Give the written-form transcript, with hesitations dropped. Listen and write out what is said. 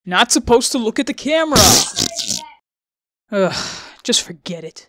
Not supposed to look at the camera! Ugh, just forget it.